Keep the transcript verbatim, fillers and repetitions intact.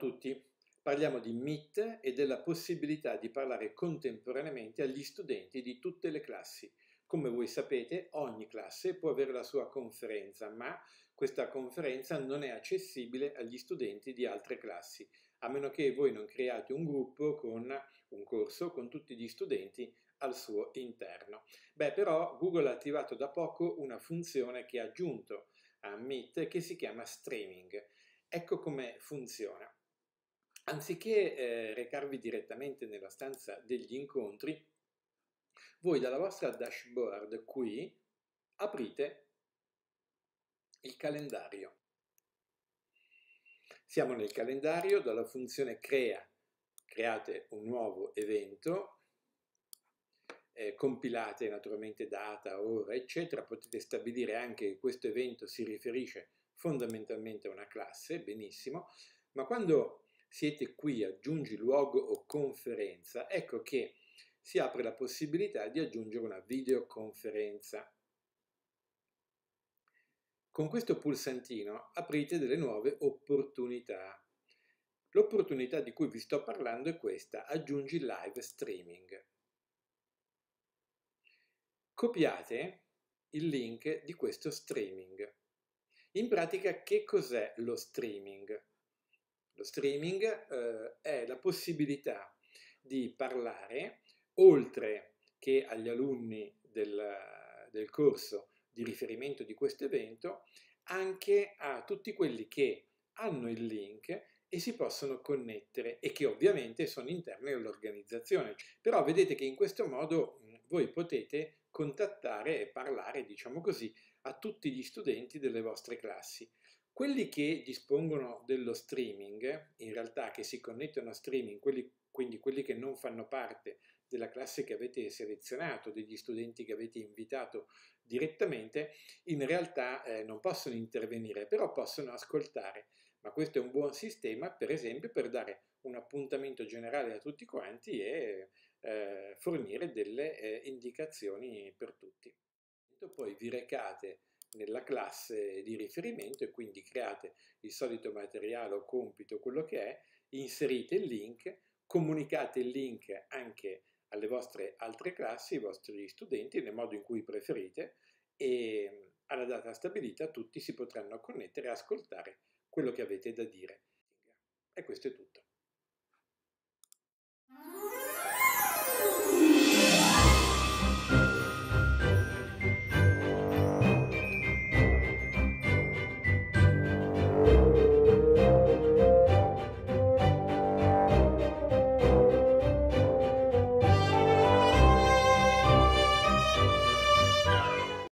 a tutti, parliamo di Meet e della possibilità di parlare contemporaneamente agli studenti di tutte le classi. Come voi sapete, ogni classe può avere la sua conferenza, ma questa conferenza non è accessibile agli studenti di altre classi, a meno che voi non creiate un gruppo con un corso con tutti gli studenti al suo interno. Beh, però Google ha attivato da poco una funzione che ha aggiunto a Meet che si chiama streaming. Ecco come funziona. Anziché eh, recarvi direttamente nella stanza degli incontri, voi dalla vostra dashboard qui aprite il calendario. Siamo nel calendario, dalla funzione crea, create un nuovo evento, eh, compilate naturalmente data, ora, eccetera. Potete stabilire anche che questo evento si riferisce fondamentalmente a una classe, benissimo, ma quando siete qui, aggiungi luogo o conferenza, ecco che si apre la possibilità di aggiungere una videoconferenza. Con questo pulsantino aprite delle nuove opportunità. L'opportunità di cui vi sto parlando è questa: aggiungi live streaming. Copiate il link di questo streaming. In pratica, che cos'è lo streaming? Lo streaming eh, è la possibilità di parlare, oltre che agli alunni del, del corso di riferimento di questo evento, anche a tutti quelli che hanno il link e si possono connettere e che ovviamente sono interni all'organizzazione. Però vedete che in questo modo voi potete contattare e parlare, diciamo così, a tutti gli studenti delle vostre classi. Quelli che dispongono dello streaming, in realtà che si connettono a streaming, quelli, quindi quelli che non fanno parte della classe che avete selezionato, degli studenti che avete invitato direttamente, in realtà eh, non possono intervenire, però possono ascoltare. Ma questo è un buon sistema, per esempio, per dare un appuntamento generale a tutti quanti e eh, fornire delle eh, indicazioni per tutti. Poi vi recate nella classe di riferimento e quindi create il solito materiale o compito, quello che è, inserite il link, comunicate il link anche alle vostre altre classi, ai vostri studenti, nel modo in cui preferite, e alla data stabilita tutti si potranno connettere e ascoltare quello che avete da dire. E questo è tutto.